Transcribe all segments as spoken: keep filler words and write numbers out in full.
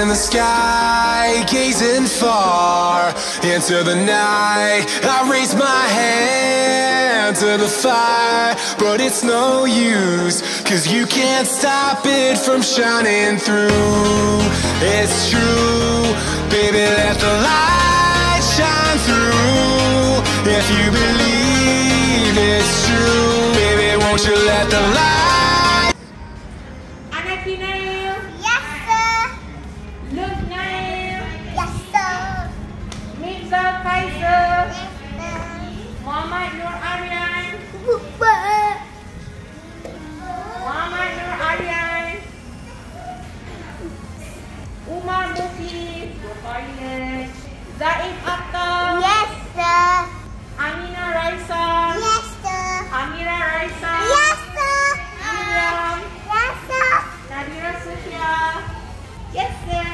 in the sky, gazing far into the night. I raise my hand to the fire, but it's no use, 'cause you can't stop it from shining through. It's true, baby, let the light shine through. If you believe it's true, baby, won't you let the light. Anak Nail. Yes, sir. Look Nail. Yes, sir. Mirza Kaiser. Yes, sir. Muhammad Nur Aryan. Muhammad Nur Aryan. Umar Mufi. Zaid Akhtar. Yes, sir. Amina Raisa. Yes, sir. Amira Raisa. Yes, sir. Miriam. Yes, sir. Nadira Sufia. Yes, sir.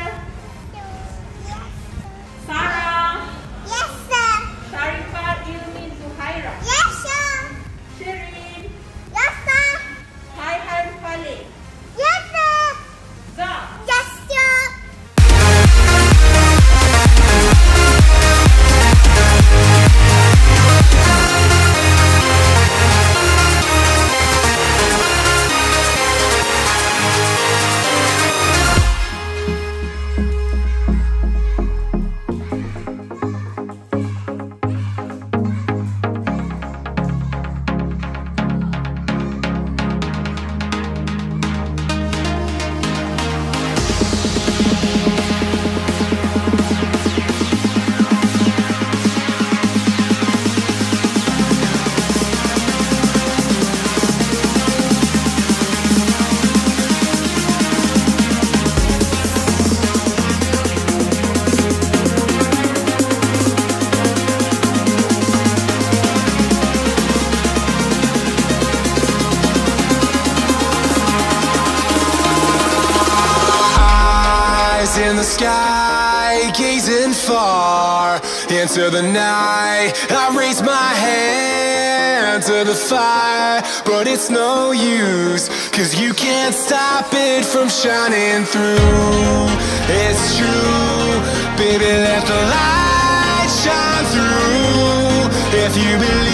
Sarah. Yes, sir. Sharifat Ilmi Zuhaira. Yes, sir. Shirin. Yes, sir. Haihan Fale. Yes, sir. Za. Yes, sir. In the sky, gazing far into the night. I raise my hand to the fire, but it's no use, 'cause you can't stop it from shining through. It's true, baby, let the light shine through. If you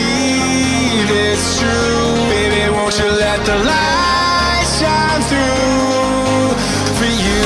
believe it's true, baby, won't you let the light shine through for you.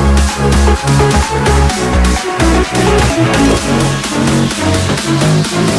Yes, sir.